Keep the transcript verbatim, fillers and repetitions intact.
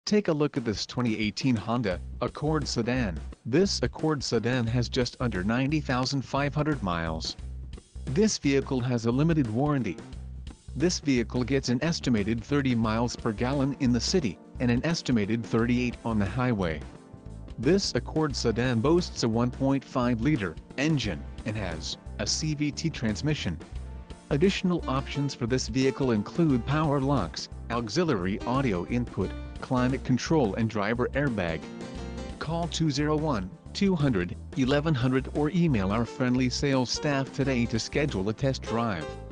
Take a look at this twenty eighteen Honda Accord sedan. This Accord sedan has just under ninety thousand five hundred miles. This vehicle has a limited warranty. This vehicle gets an estimated thirty miles per gallon in the city, and an estimated thirty-eight on the highway. This Accord sedan boasts a one point five liter engine, and has a C V T transmission. Additional options for this vehicle include power locks, auxiliary audio input, climate control and driver airbag. Call two oh one, two hundred, eleven hundred or email our friendly sales staff today to schedule a test drive.